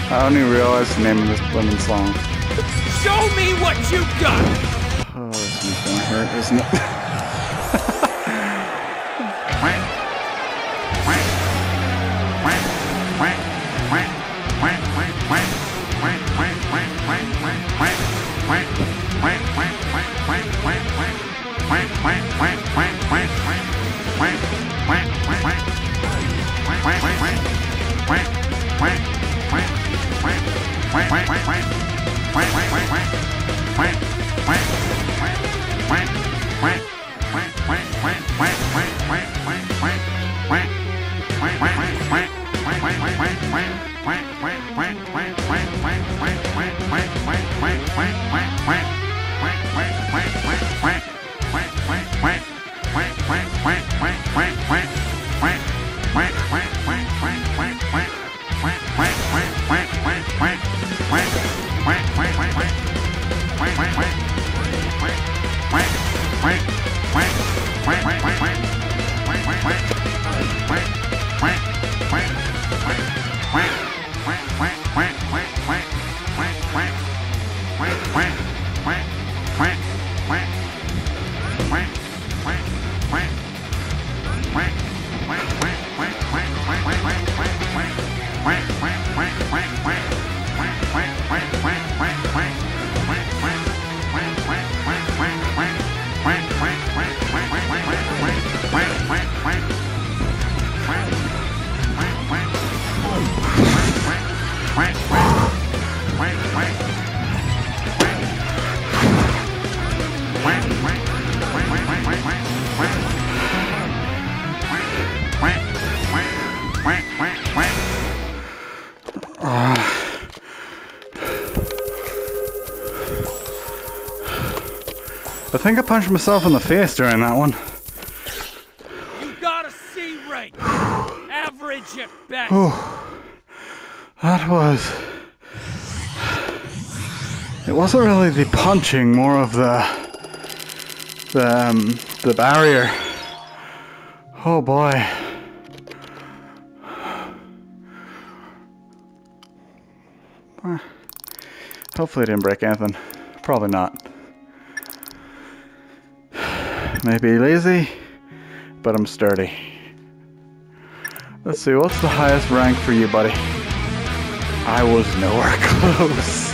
I don't even realize the name of this women's song. Show me what you got! Oh, this one's gonna hurt, isn't it? I think I punched myself in the face during that one. You got a C rate. Average at best. That was... It wasn't really the punching, more of the barrier. Oh boy. Hopefully I didn't break anything. Probably not. Maybe lazy, but I'm sturdy. Let's see, what's the highest rank for you, buddy? I was nowhere close.